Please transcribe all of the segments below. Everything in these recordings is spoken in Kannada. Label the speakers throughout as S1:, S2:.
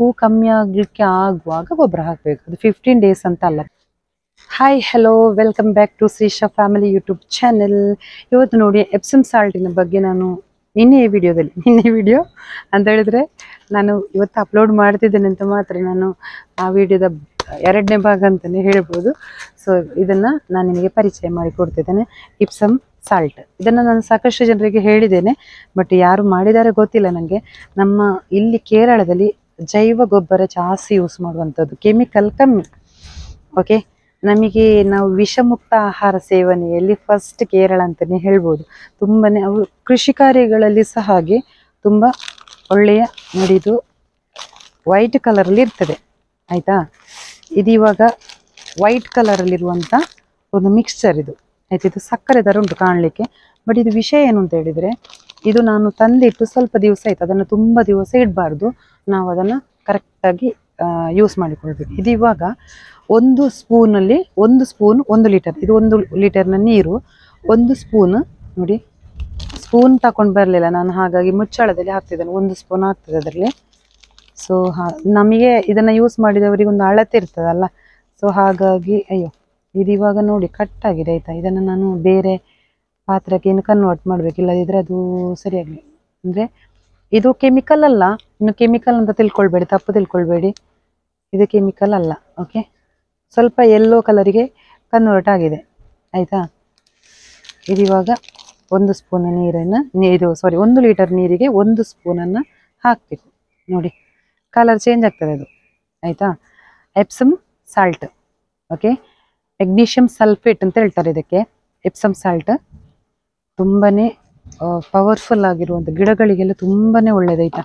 S1: ಹೂ ಕಮ್ಮಿ ಆಗಲಿಕ್ಕೆ ಆಗುವಾಗ ಗೊಬ್ಬರ ಹಾಕಬೇಕು. ಅದು 15 ಡೇಸ್ ಅಂತ ಅಲ್ಲ. Hi hello, welcome back to Shreesha family YouTube channel. ಇವತ್ತು ನೋಡಿ ಎಪ್ಸಮ್ ಸಾಲ್ಟಿನ ಬಗ್ಗೆ ನಾನು ನಿನ್ನೆ ವಿಡಿಯೋ ಅಂತ ಹೇಳಿದ್ರೆ ನಾನು ಇವತ್ತು ಅಪ್ಲೋಡ್ ಮಾಡ್ತಿದ್ದೇನೆ ಅಂತ ಮಾತ್ರ, ನಾನು ಆ ವಿಡಿಯೋದ 2ನೇ ಭಾಗ ಅಂತಲೇ ಹೇಳ್ಬೋದು. ಸೊ ಇದನ್ನು ನಾನು ನಿಮಗೆ ಪರಿಚಯ ಮಾಡಿ ಕೊಡ್ತಿದ್ದೇನೆ, ಇಪ್ಸಮ್ ಸಾಲ್ಟ್. ಇದನ್ನು ನಾನು ಸಾಕಷ್ಟು ಜನರಿಗೆ ಹೇಳಿದ್ದೇನೆ, ಬಟ್ ಯಾರು ಮಾಡಿದ್ದಾರೆ ಗೊತ್ತಿಲ್ಲ ನನಗೆ. ನಮ್ಮ ಇಲ್ಲಿ ಕೇರಳದಲ್ಲಿ ಜೈವ ಗೊಬ್ಬರ ಜಾಸ್ತಿ ಯೂಸ್ ಮಾಡುವಂಥದ್ದು, ಕೆಮಿಕಲ್ ಕಮ್ಮಿ. ಓಕೆ, ನಮಗೆ ನಾವು ವಿಷಮುಕ್ತ ಆಹಾರ ಸೇವನೆಯಲ್ಲಿ ಫಸ್ಟ್ ಕೇರಳ ಅಂತಲೇ ಹೇಳ್ಬೋದು. ತುಂಬನೇ ಅವರು ಕೃಷಿ ಕಾರ್ಯಗಳಲ್ಲಿ ಸಹ ಹಾಗೆ ತುಂಬ ಒಳ್ಳೆಯ ನಡಿದು ವೈಟ್ ಕಲರಲ್ಲಿ ಇರ್ತದೆ ಆಯಿತಾ. ಇದು ಇವಾಗ ವೈಟ್ ಕಲರಲ್ಲಿರುವಂಥ ಒಂದು ಮಿಕ್ಸ್ಚರ್ ಇದು ಆಯ್ತು. ಇದು ಸಕ್ಕರೆ ಥರ ಉಂಟು ಕಾಣಲಿಕ್ಕೆ, ಬಟ್ ಇದು ವಿಷಯ ಏನು ಅಂತ ಹೇಳಿದರೆ, ಇದು ನಾನು ತಂದಿಟ್ಟು ಸ್ವಲ್ಪ ದಿವಸ ಆಯಿತು, ಅದನ್ನು ತುಂಬ ದಿವಸ ಇಡಬಾರ್ದು. ನಾವು ಅದನ್ನು ಕರೆಕ್ಟಾಗಿ ಯೂಸ್ ಮಾಡಿಕೊಳ್ಬೇಕು. ಇದು ಇವಾಗ 1 ಸ್ಪೂನಲ್ಲಿ 1 ಸ್ಪೂನ್ 1 ಲೀಟರ್, ಇದು 1 ಲೀಟರ್ನ ನೀರು 1 ಸ್ಪೂನ್. ನೋಡಿ, ಸ್ಪೂನ್ ತಗೊಂಡು ಬರಲಿಲ್ಲ ನಾನು, ಹಾಗಾಗಿ ಮುಚ್ಚಳದಲ್ಲಿ ಹಾಕ್ತಿದ್ದೇನೆ. 1 ಸ್ಪೂನ್ ಆಗ್ತದೆ ಅದರಲ್ಲಿ. ಸೊ ನಮಗೆ ಇದನ್ನು ಯೂಸ್ ಮಾಡಿದವರಿಗೆ ಒಂದು ಅಳತೆ ಇರ್ತದಲ್ಲ, ಸೊ ಹಾಗಾಗಿ ಅಯ್ಯೋ ಇದು ಇವಾಗ ನೋಡಿ ಕಟ್ಟಾಗಿದೆ ಆಯಿತಾ. ಇದನ್ನು ನಾನು ಬೇರೆ ಪಾತ್ರಕ್ಕೆ ಏನು ಕನ್ವರ್ಟ್ ಮಾಡಬೇಕು, ಇಲ್ಲದಿದ್ದರೆ ಅದು ಸರಿಯಾಗಲಿ. ಅಂದರೆ ಇದು ಕೆಮಿಕಲ್ ಅಲ್ಲ, ಇನ್ನು ಕೆಮಿಕಲ್ ಅಂತ ತಿಳ್ಕೊಳ್ಬೇಡಿ, ತಪ್ಪು ತಿಳ್ಕೊಳ್ಬೇಡಿ, ಇದು ಕೆಮಿಕಲ್ ಅಲ್ಲ. ಓಕೆ, ಸ್ವಲ್ಪ ಯೆಲ್ಲೋ ಕಲರಿಗೆ ಕನ್ವರ್ಟ್ ಆಗಿದೆ ಆಯಿತಾ. ಇದಿವಾಗ 1 ಸ್ಪೂನ್ ನೀರನ್ನು 1 ಲೀಟರ್ ನೀರಿಗೆ 1 ಸ್ಪೂನನ್ನು ಹಾಕಬೇಕು. ನೋಡಿ ಕಲರ್ ಚೇಂಜ್ ಆಗ್ತದೆ ಅದು ಆಯಿತಾ. Epsom salt, okay, magnesium sulphate ಅಂತ ಹೇಳ್ತಾರೆ ಇದಕ್ಕೆ. ಎಪ್ಸಮ್ ಸಾಲ್ಟ್ ತುಂಬಾ ಪವರ್ಫುಲ್ ಆಗಿರುವಂಥ, ಗಿಡಗಳಿಗೆಲ್ಲ ತುಂಬಾ ಒಳ್ಳೆಯದಾಯ್ತಾ.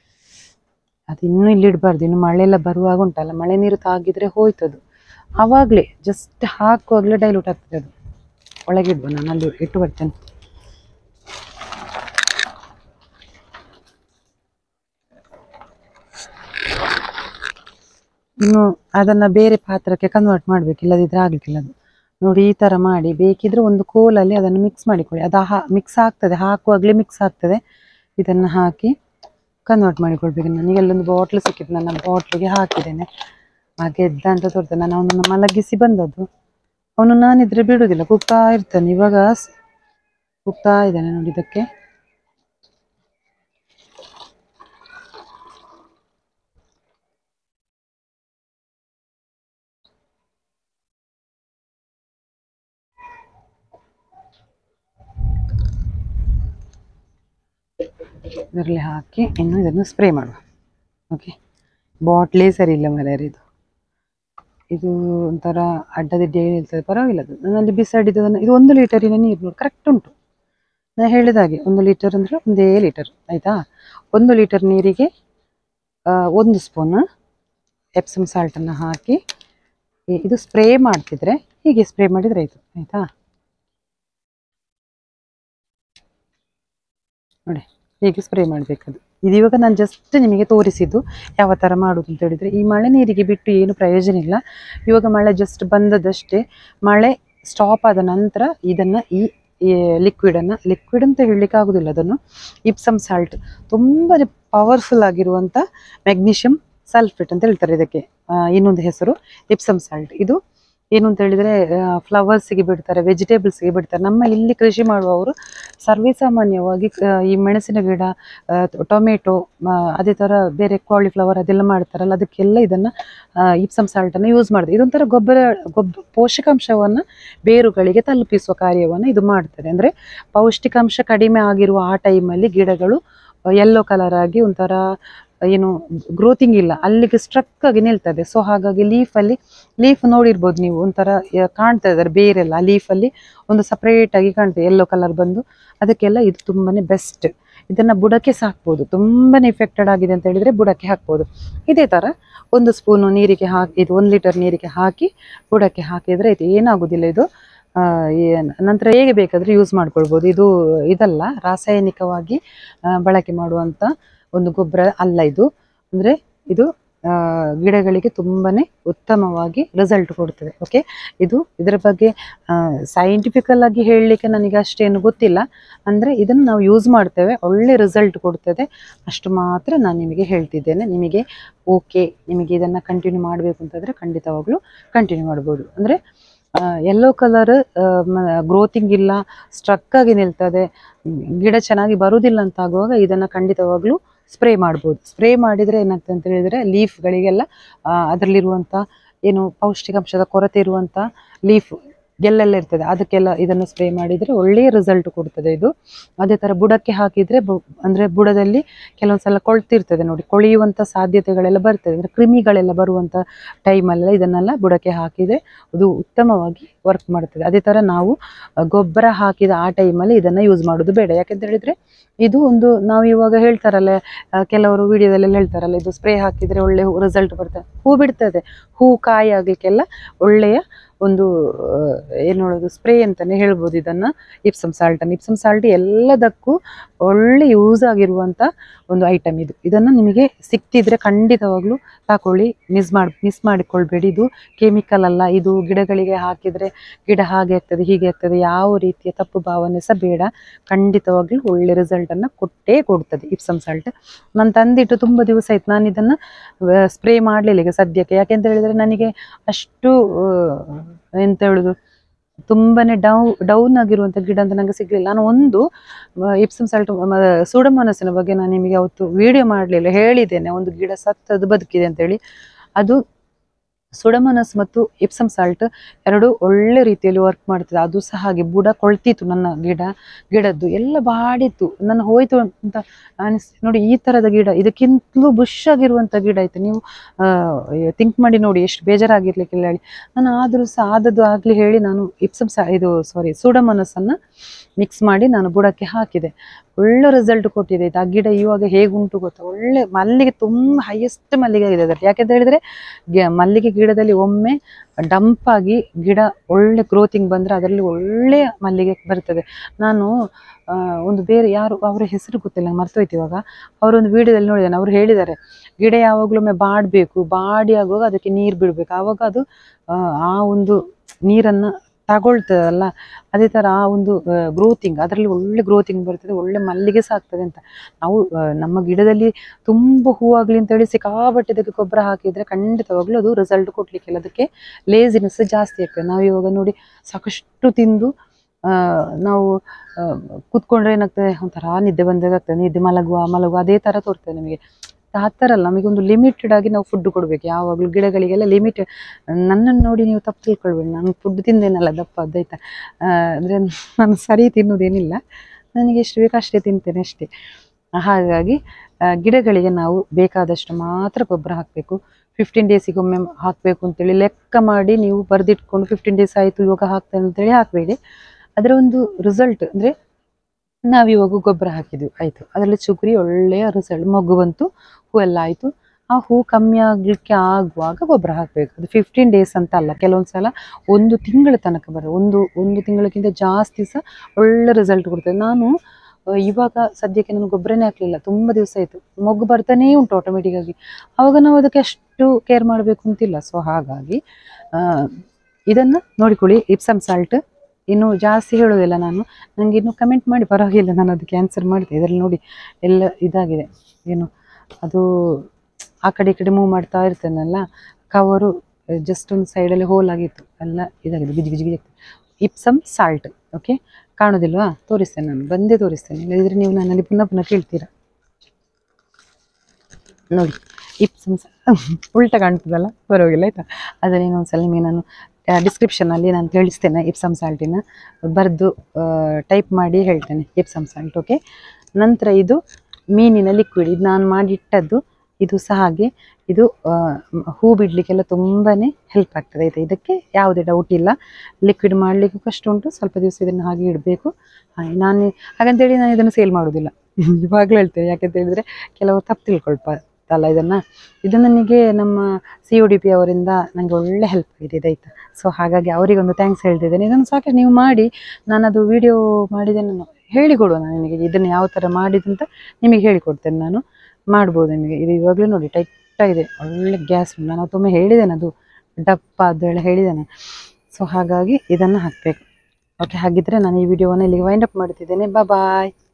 S1: ಅದು ಇನ್ನೂ ಇಲ್ಲಿ ಇಡಬಾರ್ದು, ಇನ್ನು ಮಳೆ ಎಲ್ಲ ಬರುವಾಗ ಉಂಟಲ್ಲ, ಮಳೆ ನೀರು ತಾಗಿದ್ರೆ ಹೋಯ್ತದು. ಆವಾಗಲೇ ಜಸ್ಟ್ ಹಾಕುವಾಗಲೇ ಡೈಲ್ಯೂಟ್ ಆಗ್ತದೆ ಅದು. ಒಳಗಿಡುವ, ನಾನು ಅಲ್ಲಿ ಇಟ್ಟು ಬರ್ತೇನೆ. ಇನ್ನು ಅದನ್ನು ಬೇರೆ ಪಾತ್ರಕ್ಕೆ ಕನ್ವರ್ಟ್ ಮಾಡಬೇಕು, ಇಲ್ಲದಿದ್ದರೆ ಆಗಲಿಕ್ಕಿಲ್ಲ ಅದು. ನೋಡಿ ಈ ಥರ ಮಾಡಿ, ಬೇಕಿದ್ರೆ ಒಂದು ಕೋಲಲ್ಲಿ ಅದನ್ನು ಮಿಕ್ಸ್ ಮಾಡಿಕೊಳ್ಳಿ. ಅದು ಮಿಕ್ಸ್ ಆಗ್ತದೆ, ಹಾಕುವಾಗಲೇ ಮಿಕ್ಸ್ ಆಗ್ತದೆ. ಇದನ್ನು ಹಾಕಿ ಕನ್ವರ್ಟ್ ಮಾಡಿಕೊಳ್ಬೇಕು. ನನಗೆ ಅಲ್ಲೊಂದು ಬಾಟ್ಲು ಸಿಕ್ಕಿತ್ತು, ನನ್ನ ಬಾಟ್ಲಿಗೆ ಹಾಕಿದ್ದೇನೆ. ಹಾಗೆ ಎದ್ದ ಅಂತ ತೋರ್ತೇನೆ. ನಾನು ಅವನನ್ನು ಮಲಗಿಸಿ ಬಂದದ್ದು, ಅವನು ನಾನಿದ್ರೆ ಬಿಡುವುದಿಲ್ಲ, ಕೂಗ್ತಾ ಇರ್ತಾನೆ. ಇವಾಗ ಕೂಗ್ತಾ ಇದ್ದಾನೆ ನೋಡಿ. ಇದಕ್ಕೆ ಇದರಲ್ಲಿ ಹಾಕಿ ಇನ್ನು ಇದನ್ನು ಸ್ಪ್ರೇ ಮಾಡುವ. ಓಕೆ, ಬಾಟ್ಲೇ ಸರಿ ಇಲ್ಲ ಮರ್ಯಾರೆ, ಇದು ಒಂಥರ ಅಡ್ಡದಿಡ್ಡಿ ಇರ್ತದೆ, ಪರವಾಗಿಲ್ಲ. ಅದು ನನ್ನಲ್ಲಿ ಬಿಸಾಡಿದ್ದನ್ನು, ಇದು 1 ಲೀಟರಿನ ನೀರು ನೋಡಿ ಕರೆಕ್ಟ್ ಉಂಟು. ನಾನು ಹೇಳಿದ ಹಾಗೆ 1 ಲೀಟರ್ ಅಂದರೆ 1 ಲೀಟರ್ ಆಯಿತಾ. 1 ಲೀಟರ್ ನೀರಿಗೆ 1 ಸ್ಪೂನ್ ಎಪ್ಸಮ್ ಸಾಲ್ಟನ್ನು ಹಾಕಿ ಇದು ಸ್ಪ್ರೇ ಮಾಡ್ತಿದ್ರೆ, ಹೀಗೆ ಸ್ಪ್ರೇ ಮಾಡಿದರೆ ಆಯಿತು ಆಯಿತಾ. ನೋಡಿ ಹೀಗೆ ಸ್ಪ್ರೇ ಮಾಡಬೇಕದು. ಇದು ಇವಾಗ ನಾನು ಜಸ್ಟ್ ನಿಮಗೆ ತೋರಿಸಿದ್ದು ಯಾವ ಥರ ಮಾಡೋದು ಅಂತ ಹೇಳಿದರೆ, ಈ ಮಳೆ ನೀರಿಗೆ ಬಿಟ್ಟು ಏನು ಪ್ರಯೋಜನ ಇಲ್ಲ. ಇವಾಗ ಮಳೆ ಜಸ್ಟ್ ಬಂದದಷ್ಟೇ, ಮಳೆ ಸ್ಟಾಪ್ ಆದ ನಂತರ ಇದನ್ನು ಈ ಲಿಕ್ವಿಡ್ ಅಂತ ಹೇಳಲಿಕ್ಕೆ ಆಗೋದಿಲ್ಲ, ಅದನ್ನು ಇಪ್ಸಮ್ ಸಾಲ್ಟ್ ತುಂಬಾ ಪವರ್ಫುಲ್ ಆಗಿರುವಂಥ ಮೆಗ್ನೀಷಿಯಮ್ ಸಲ್ಫೇಟ್ ಅಂತ ಹೇಳ್ತಾರೆ ಇದಕ್ಕೆ. ಇನ್ನೊಂದು ಹೆಸರು ಇಪ್ಸಮ್ ಸಾಲ್ಟ್. ಇದು ಏನು ಅಂತ ಹೇಳಿದರೆ ಫ್ಲವರ್ಸಿಗೆ ಬಿಡ್ತಾರೆ, ವೆಜಿಟೇಬಲ್ಸ್ಗೆ ಬಿಡ್ತಾರೆ. ನಮ್ಮ ಇಲ್ಲಿ ಕೃಷಿ ಮಾಡುವವರು ಸರ್ವೇ ಸಾಮಾನ್ಯವಾಗಿ ಈ ಮೆಣಸಿನ ಗಿಡ, ಟೊಮೆಟೊ, ಅದೇ ಥರ ಬೇರೆ ಕಾಲಿಫ್ಲವರ್ ಅದೆಲ್ಲ ಮಾಡ್ತಾರಲ್ಲ, ಅದಕ್ಕೆಲ್ಲ ಇದನ್ನು ಇಪ್ಸಮ್ ಸಾಲ್ಟನ್ನು ಯೂಸ್ ಮಾಡ್ತಾರೆ. ಇದೊಂಥರ ಪೋಷಕಾಂಶವನ್ನು ಬೇರುಗಳಿಗೆ ತಲುಪಿಸುವ ಕಾರ್ಯವನ್ನು ಇದು ಮಾಡ್ತದೆ. ಅಂದರೆ ಪೌಷ್ಟಿಕಾಂಶ ಕಡಿಮೆ ಆಗಿರುವ ಆ ಟೈಮಲ್ಲಿ ಗಿಡಗಳು ಯೆಲ್ಲೋ ಕಲರ್ ಆಗಿ ಒಂಥರ ಏನು ಗ್ರೋತಿಂಗ್ ಇಲ್ಲ, ಅಲ್ಲಿಗೆ ಸ್ಟ್ರಕ್ ಆಗಿ ನಿಲ್ತದೆ. ಸೊ ಹಾಗಾಗಿ ಲೀಫ್ ನೋಡಿರ್ಬೋದು ನೀವು, ಒಂಥರ ಕಾಣ್ತಾ ಇದ್ದಾರೆ ಬೇರೆಲ್ಲ, ಆ ಲೀಫಲ್ಲಿ ಒಂದು ಸಪ್ರೇಟಾಗಿ ಕಾಣ್ತದೆ ಯೆಲ್ಲೋ ಕಲರ್ ಬಂದು. ಅದಕ್ಕೆಲ್ಲ ಇದು ತುಂಬಾ ಬೆಸ್ಟ್. ಇದನ್ನು ಬುಡಕ್ಕೆ ಸಾಕ್ಬೋದು, ತುಂಬಾ ಎಫೆಕ್ಟೆಡ್ ಆಗಿದೆ ಅಂತ ಹೇಳಿದರೆ ಬುಡಕ್ಕೆ ಹಾಕ್ಬೋದು. ಇದೇ ಥರ 1 ಸ್ಪೂನು ನೀರಿಗೆ ಹಾಕಿ, ಇದು 1 ಲೀಟರ್ ನೀರಿಗೆ ಹಾಕಿ ಬುಡಕ್ಕೆ ಹಾಕಿದರೆ ಇದು ಏನಾಗೋದಿಲ್ಲ. ಇದು ನಂತರ ಹೇಗೆ ಬೇಕಾದರೆ ಯೂಸ್ ಮಾಡ್ಕೊಳ್ಬೋದು. ಇದಲ್ಲ ರಾಸಾಯನಿಕವಾಗಿ ಬಳಕೆ ಮಾಡುವಂಥ ಒಂದು ಗೊಬ್ಬರ ಅಲ್ಲ ಇದು. ಅಂದರೆ ಇದು ಗಿಡಗಳಿಗೆ ತುಂಬಾನೇ ಉತ್ತಮವಾಗಿ ರಿಸಲ್ಟ್ ಕೊಡ್ತದೆ. ಓಕೆ, ಇದರ ಬಗ್ಗೆ ಸೈಂಟಿಫಿಕಲ್ ಆಗಿ ಹೇಳಲಿಕ್ಕೆ ನನಗೆ ಅಷ್ಟೇನು ಗೊತ್ತಿಲ್ಲ. ಅಂದರೆ ಇದನ್ನು ನಾವು ಯೂಸ್ ಮಾಡ್ತೇವೆ, ಒಳ್ಳೆ ರಿಸಲ್ಟ್ ಕೊಡ್ತದೆ, ಅಷ್ಟು ಮಾತ್ರ ನಾನು ನಿಮಗೆ ಹೇಳ್ತಿದ್ದೇನೆ. ನಿಮಗೆ ಓಕೆ, ನಿಮಗೆ ಇದನ್ನು ಕಂಟಿನ್ಯೂ ಮಾಡಬೇಕು ಅಂತಂದರೆ ಖಂಡಿತವಾಗ್ಲೂ ಕಂಟಿನ್ಯೂ ಮಾಡ್ಬೋದು. ಅಂದರೆ ಯೆಲ್ಲೋ ಕಲರ್ ಗ್ರೋತಿಂಗ್ ಇಲ್ಲ, ಸ್ಟ್ರಕ್ ಆಗಿ ನಿಲ್ತದೆ, ಗಿಡ ಚೆನ್ನಾಗಿ ಬರುವುದಿಲ್ಲ ಅಂತ ಆಗುವಾಗ ಇದನ್ನು ಖಂಡಿತವಾಗ್ಲೂ ಸ್ಪ್ರೇ ಮಾಡ್ಬೋದು. ಸ್ಪ್ರೇ ಮಾಡಿದರೆ ಏನಾಗ್ತದೆ ಅಂತ ಹೇಳಿದರೆ ಲೀಫ್ಗಳಿಗೆಲ್ಲ ಅದರಲ್ಲಿರುವಂಥ ಏನು ಪೌಷ್ಟಿಕಾಂಶದ ಕೊರತೆ ಇರುವಂಥ ಲೀಫ್ ಎಲ್ಲೆಲ್ಲ ಇರ್ತದೆ ಅದಕ್ಕೆಲ್ಲ ಇದನ್ನು ಸ್ಪ್ರೇ ಮಾಡಿದರೆ ಒಳ್ಳೆಯ ರಿಸಲ್ಟ್ ಕೊಡ್ತದೆ ಇದು. ಅದೇ ಥರ ಬುಡಕ್ಕೆ ಹಾಕಿದರೆ ಅಂದರೆ ಬುಡದಲ್ಲಿ ಕೆಲವೊಂದ್ಸಲ ಕೊಳ್ತಿರ್ತದೆ ನೋಡಿ, ಕೊಳೆಯುವಂಥ ಸಾಧ್ಯತೆಗಳೆಲ್ಲ ಬರ್ತದೆ. ಅಂದರೆ ಕ್ರಿಮಿಗಳೆಲ್ಲ ಬರುವಂಥ ಟೈಮಲ್ಲೆಲ್ಲ ಇದನ್ನೆಲ್ಲ ಬುಡಕ್ಕೆ ಹಾಕಿದರೆ ಅದು ಉತ್ತಮವಾಗಿ ವರ್ಕ್ ಮಾಡ್ತದೆ. ಅದೇ ಥರ ನಾವು ಗೊಬ್ಬರ ಹಾಕಿದ ಆ ಟೈಮಲ್ಲಿ ಇದನ್ನು ಯೂಸ್ ಮಾಡೋದು ಬೇಡ. ಯಾಕೆಂತ ಹೇಳಿದರೆ ಇದು ಒಂದು ನಾವು ಇವಾಗ ಹೇಳ್ತಾರಲ್ಲ, ಕೆಲವರು ವಿಡಿಯೋದಲ್ಲೆಲ್ಲ ಹೇಳ್ತಾರಲ್ಲ, ಇದು ಸ್ಪ್ರೇ ಹಾಕಿದರೆ ಒಳ್ಳೆ ರಿಸಲ್ಟ್ ಬರ್ತದೆ, ಹೂ ಬಿಡ್ತದೆ, ಹೂ ಕಾಯಿ ಆಗಲಿಕ್ಕೆಲ್ಲ ಒಳ್ಳೆಯ ಒಂದು ಏನು ಹೇಳೋದು ಸ್ಪ್ರೇ ಅಂತಲೇ ಹೇಳ್ಬೋದು ಇದನ್ನು. ಇಪ್ಸಮ್ ಸಾಲ್ಟ್ ಎಲ್ಲದಕ್ಕೂ ಒಳ್ಳೆ ಯೂಸ್ ಆಗಿರುವಂಥ ಒಂದು ಐಟಮ್ ಇದು. ಇದನ್ನು ನಿಮಗೆ ಸಿಕ್ತಿದ್ರೆ ಖಂಡಿತವಾಗ್ಲೂ ತಗೊಳ್ಳಿ, ಮಿಸ್ ಮಾಡಿಕೊಳ್ಬೇಡಿ. ಇದು ಕೆಮಿಕಲ್ ಅಲ್ಲ, ಇದು ಗಿಡಗಳಿಗೆ ಹಾಕಿದರೆ ಗಿಡ ಹಾಗೆ ಆಗ್ತದೆ ಹೀಗೆ ಆಗ್ತದೆ ಯಾವ ರೀತಿಯ ತಪ್ಪು ಭಾವನೆ ಸಹ ಬೇಡ. ಖಂಡಿತವಾಗ್ಲೂ ಒಳ್ಳೆ ರಿಸಲ್ಟನ್ನು ಕೊಟ್ಟೇ ಕೊಡ್ತದೆ ಇಪ್ಸಮ್ ಸಾಲ್ಟ್. ನಾನು ತಂದಿಟ್ಟು ತುಂಬ ದಿವಸ ಆಯ್ತು, ನಾನು ಇದನ್ನು ಸ್ಪ್ರೇ ಮಾಡಲಿಲ್ಲ ಈಗ ಸದ್ಯಕ್ಕೆ. ಯಾಕೆಂತ ಹೇಳಿದರೆ ನನಗೆ ಅಷ್ಟು ಎಂತ ಹೇಳೋದು ತುಂಬಾನೇ ಡೌನ್ ಆಗಿರುವಂಥ ಗಿಡ ಅಂತ ನನಗೆ ಸಿಗಲಿಲ್ಲ. ನಾನು ಒಂದು ಇಪ್ಸಮ್ ಸಾಲ್ಟ್ ಸೂಡೋಮೋನಾಸಿನ ಬಗ್ಗೆ ನಾನು ನಿಮಗೆ ಅವತ್ತು ವಿಡಿಯೋ ಮಾಡಲಿಲ್ಲ, ಹೇಳಿದ್ದೇನೆ ಒಂದು ಗಿಡ ಸತ್ತದು ಬದುಕಿದೆ ಅಂತೇಳಿ. ಅದು ಸೂಡೋಮೋನಾಸ್ ಮತ್ತು ಇಪ್ಸಮ್ ಸಾಲ್ಟ್ ಎರಡು ಒಳ್ಳೆ ರೀತಿಯಲ್ಲಿ ವರ್ಕ್ ಮಾಡ್ತದೆ. ಅದು ಸಹ ಹಾಗೆ ಬುಡ ಕೊಳ್ತಿತ್ತು, ನನ್ನ ಗಿಡದ್ದು ಎಲ್ಲ ಬಾಡಿತ್ತು, ನನ್ನ ಹೋಯ್ತು ಅಂತ ನೋಡಿ. ಈ ಥರದ ಗಿಡ, ಇದಕ್ಕಿಂತಲೂ ಬುಷ್ ಆಗಿರುವಂಥ ಗಿಡ ಆಯ್ತು. ನೀವು ಥಿಂಕ್ ಮಾಡಿ ನೋಡಿ ಎಷ್ಟು ಬೇಜಾರಾಗಿರ್ಲಿಕ್ಕಿಲ್ಲ ಹೇಳಿ. ನಾನು ಆದರೂ ಸಹ ಆದದ್ದು ಆಗಲಿ ಹೇಳಿ ನಾನು ಸೂಡೋಮೋನಾಸನ್ನು ಮಿಕ್ಸ್ ಮಾಡಿ ನಾನು ಬುಡಕ್ಕೆ ಹಾಕಿದೆ. ಒಳ್ಳೆ ರಿಸಲ್ಟ್ ಕೊಟ್ಟಿದೆ ಇದು. ಆ ಗಿಡ ಇವಾಗ ಹೇಗುಂಟು ಗೊತ್ತಾ, ಒಳ್ಳೆ ಮಲ್ಲಿಗೆ, ತುಂಬ ಹೈಯೆಸ್ಟ್ ಮಲ್ಲಿಗೆ ಆಗಿದೆ ಅದರಲ್ಲಿ. ಯಾಕೆಂತ ಹೇಳಿದರೆ ಮಲ್ಲಿಗೆ ಗಿಡದಲ್ಲಿ ಒಮ್ಮೆ ಡಂಪ್ ಆಗಿ ಗಿಡ ಒಳ್ಳೆ ಗ್ರೋತಿಂಗ್ ಬಂದರೆ ಅದರಲ್ಲಿ ಒಳ್ಳೆಯ ಮಲ್ಲಿಗೆ ಬರ್ತದೆ. ನಾನು ಒಂದು ಬೇರೆ ಯಾರು ಅವರ ಹೆಸರು ಗೊತ್ತಿಲ್ಲ, ಮರ್ತೋಯ್ತು ಇವಾಗ. ಅವರೊಂದು ವಿಡಿಯೋದಲ್ಲಿ ನೋಡಿದ್ದೇನೆ, ಅವರು ಹೇಳಿದ್ದಾರೆ ಗಿಡ ಯಾವಾಗಲೊಮ್ಮೆ ಬಾಡಿ ಆಗುವಾಗ ಅದಕ್ಕೆ ನೀರು ಬಿಡಬೇಕು, ಆವಾಗ ಅದು ಆ ಒಂದು ನೀರನ್ನು ತಗೊಳ್ತದಲ್ಲ. ಅದೇ ಥರ ಆ ಒಂದು ಗ್ರೋತಿಂಗ್, ಅದರಲ್ಲಿ ಒಳ್ಳೆ ಗ್ರೋತಿಂಗ್ ಬರ್ತದೆ, ಒಳ್ಳೆ ಮಲ್ಲಿಗೆ ಸಹ ಆಗ್ತದೆ ಅಂತ. ನಾವು ನಮ್ಮ ಗಿಡದಲ್ಲಿ ತುಂಬ ಹೂವಾಗಲಿ ಅಂತೇಳಿ ಸಿಕ್ಕಾಬಟ್ಟೆ ಅದಕ್ಕೆ ಗೊಬ್ಬರ ಹಾಕಿದರೆ ಖಂಡಿತವಾಗ್ಲೂ ಅದು ರಿಸಲ್ಟ್ ಕೊಡಲಿಕ್ಕಿಲ್ಲ. ಅದಕ್ಕೆ ಲೇಸಿನೆಸ್ ಜಾಸ್ತಿ ಆಗ್ತದೆ. ನಾವು ಇವಾಗ ನೋಡಿ ಸಾಕಷ್ಟು ತಿಂದು ನಾವು ಕೂತ್ಕೊಂಡ್ರೆ ಏನಾಗ್ತದೆ, ಒಂಥರ ನಿದ್ದೆ ಬಂದಾಗ್ತದೆ, ನಿದ್ದೆ ಮಲಗುವ ಅದೇ ಥರ ತೋರ್ತದೆ ನಮಗೆ. ಆ ಥರ ಅಲ್ಲ, ನಮಗೆ ಒಂದು ಲಿಮಿಟೆಡ್ ಆಗಿ ನಾವು ಫುಡ್ ಕೊಡಬೇಕು ಯಾವಾಗಲೂ. ಗಿಡಗಳಿಗೆಲ್ಲ ಲಿಮಿಟೆಡ್. ನನ್ನನ್ನು ನೋಡಿ ನೀವು ತಪ್ಪು ತಿಳ್ಕೊಳ್ಬೇಡಿ, ನಾನು ಫುಡ್ ತಿಂದೇನಲ್ಲ ದಪ್ಪ ಅದಾಯ್ತಾ. ಅಂದರೆ ನಾನು ಸರಿ ತಿನ್ನೋದೇನಿಲ್ಲ, ನನಗೆ ಎಷ್ಟು ಬೇಕು ಅಷ್ಟೇ ತಿಂತೇನೆ ಅಷ್ಟೇ. ಹಾಗಾಗಿ ಗಿಡಗಳಿಗೆ ನಾವು ಬೇಕಾದಷ್ಟು ಮಾತ್ರ ಗೊಬ್ಬರ ಹಾಕಬೇಕು. 15 ಡೇಸಿಗೊಮ್ಮೆ ಹಾಕಬೇಕು ಅಂತೇಳಿ ಲೆಕ್ಕ ಮಾಡಿ ನೀವು ಬರೆದಿಟ್ಕೊಂಡು 15 ಡೇಸ್ ಆಯಿತು ಇವಾಗ ಹಾಕ್ತೇನೆ ಅಂತೇಳಿ ಹಾಕಬೇಡಿ. ಅದರ ಒಂದು ರಿಸಲ್ಟ್ ಅಂದರೆ ನಾವಿವಾಗ ಗೊಬ್ಬರ ಹಾಕಿದ್ವಿ ಆಯಿತು, ಅದರಲ್ಲಿ ಚುಗುರಿ ಒಳ್ಳೆಯ ರಿಸಲ್ಟ್, ಮೊಗ್ಗು ಬಂತು, ಹೂ ಎಲ್ಲ ಆಯಿತು. ಆ ಹೂ ಕಮ್ಮಿ ಆಗಲಿಕ್ಕೆ ಆಗುವಾಗ ಗೊಬ್ಬರ ಹಾಕಬೇಕು. ಅದು 15 ಡೇಸ್ ಅಂತ ಅಲ್ಲ, ಕೆಲವೊಂದು ಸಲ 1 ತಿಂಗಳ ತನಕ ಒಂದು ತಿಂಗಳಕ್ಕಿಂತ ಜಾಸ್ತಿ ಸಹ ಒಳ್ಳೆ ರಿಸಲ್ಟ್ ಕೊಡ್ತದೆ. ನಾನು ಇವಾಗ ಸದ್ಯಕ್ಕೆ ನಾನು ಗೊಬ್ಬರನೇ ಹಾಕಲಿಲ್ಲ, ತುಂಬ ದಿವಸ ಆಯಿತು, ಮೊಗ್ಗು ಬರ್ತಾನೇ ಉಂಟು ಆಟೋಮೆಟಿಕ್ಕಾಗಿ. ಆವಾಗ ನಾವು ಅದಕ್ಕೆ ಅಷ್ಟು ಕೇರ್ ಮಾಡಬೇಕು ಅಂತಿಲ್ಲ. ಸೊ ಹಾಗಾಗಿ ಇದನ್ನು ನೋಡಿಕೊಳ್ಳಿ, ಇಪ್ಸಮ್ ಸಾಲ್ಟ್. ಇನ್ನು ಜಾಸ್ತಿ ಹೇಳೋದಿಲ್ಲ ನಾನು, ನನಗೆ ಇನ್ನು ಕಮೆಂಟ್ ಮಾಡಿ ಪರವಾಗಿಲ್ಲ, ನಾನು ಅದಕ್ಕೆ ಆನ್ಸರ್ ಮಾಡ್ತೇನೆ. ಇದರಲ್ಲಿ ನೋಡಿ ಎಲ್ಲ ಇದಾಗಿದೆ, ಏನು ಅದು ಆ ಕಡೆ ಈ ಕಡೆ ಮೂವ್ ಮಾಡ್ತಾ ಇರ್ತೇನಲ್ಲ, ಕವರು ಜಸ್ಟ್ ಒಂದು ಸೈಡಲ್ಲಿ ಹೋಲ್ ಆಗಿತ್ತು, ಎಲ್ಲ ಇದಾಗಿದೆ, ಗಿಜಿ ಗಿಜಿ ಗಿಜಿ. ಇಪ್ಸಮ್ ಸಾಲ್ಟ್, ಓಕೆ, ಕಾಣೋದಿಲ್ವಾ? ತೋರಿಸ್ತೇನೆ, ನಾನು ಬಂದೇ ತೋರಿಸ್ತೇನೆ, ಇಲ್ಲದಿದ್ರೆ ನೀವು ನನ್ನಲ್ಲಿ ಪುನಃ ಕೇಳ್ತೀರಾ. ನೋಡಿ ಇಪ್ಸಮ್ ಉಲ್ಟ ಕಾಣ್ತದಲ್ಲ, ಪರವಾಗಿಲ್ಲ ಆಯಿತಾ. ಅದನ್ನೇ ಒಂದ್ಸಲ ನಿಮಗೆ ನಾನು ಡಿಸ್ಕ್ರಿಪ್ಷನಲ್ಲಿ ನಾನು ತಿಳಿಸ್ತೇನೆ, ಇಪ್ಸಮ್ ಸಾಲ್ಟಿನ ಬರೆದು ಟೈಪ್ ಮಾಡಿ ಹೇಳ್ತೇನೆ, ಇಪ್ಸಮ್ ಸಾಲ್ಟ್. ಓಕೆ, ನಂತರ ಇದು ಮೀನಿನ ಲಿಕ್ವಿಡ್, ಇದು ನಾನು ಮಾಡಿಟ್ಟದ್ದು. ಇದು ಸಹ ಹಾಗೆ, ಇದು ಹೂ ಬಿಡಲಿಕ್ಕೆಲ್ಲ ತುಂಬಾ ಹೆಲ್ಪ್ ಆಗ್ತದೆ ಆಯಿತಾ. ಇದಕ್ಕೆ ಯಾವುದೇ ಡೌಟ್ ಇಲ್ಲ, ಲಿಕ್ವಿಡ್ ಮಾಡಲಿಕ್ಕೂ ಕಷ್ಟ ಉಂಟು, ಸ್ವಲ್ಪ ದಿವಸ ಇದನ್ನು ಹಾಗೆ ಇಡಬೇಕು. ನಾನು ಹಾಗಂತೇಳಿ ನಾನು ಇದನ್ನು ಸೇಲ್ ಮಾಡೋದಿಲ್ಲ, ಇವಾಗಲೂ ಹೇಳ್ತೇನೆ. ಯಾಕೆಂತ ಹೇಳಿದರೆ ಕೆಲವರು ತಪ್ಪು ತಿಳ್ಕೊಳ್ಬಾರ್ದಲ್ಲ ಇದನ್ನು. ಇದು ನನಗೆ ನಮ್ಮ CODP ಅವರಿಂದ ನನಗೆ ಒಳ್ಳೆ ಹೆಲ್ಪ್ ಆಗಿದೆ ಆಯಿತಾ. ಸೊ ಹಾಗಾಗಿ ಅವರಿಗೊಂದು ಥ್ಯಾಂಕ್ಸ್ ಹೇಳ್ತಿದ್ದೇನೆ. ಇದನ್ನು ಸಾಕಷ್ಟು ನೀವು ಮಾಡಿ, ನಾನದು ವಿಡಿಯೋ ಮಾಡಿದೆ, ನಾನು ಹೇಳಿಕೊಡುವ, ನಾನು ನಿಮಗೆ ಇದನ್ನು ಯಾವ ಥರ ಮಾಡಿದಂತ ನಿಮಗೆ ಹೇಳಿಕೊಡ್ತೇನೆ, ನಾನು ಮಾಡ್ಬೋದು ನಿಮಗೆ. ಇದು ಇವಾಗಲೂ ನೋಡಿ ಇದೆ, ಒಳ್ಳೆ ಗ್ಯಾಸ್. ನಾನು ಅವತ್ತೊಮ್ಮೆ ಹೇಳಿದ್ದೇನೆ ಅದು ದಪ್ಪ ಅದು ಹೇಳಿದ್ದೇನೆ. ಸೊ ಹಾಗಾಗಿ ಇದನ್ನು ಹಾಕಬೇಕು. ಓಕೆ, ಹಾಗಿದ್ರೆ ನಾನು ಈ ವಿಡಿಯೋವನ್ನು ಇಲ್ಲಿಗೆ ವೈಂಡ್ ಅಪ್ ಮಾಡ್ತಿದ್ದೇನೆ. ಬಾಯ್.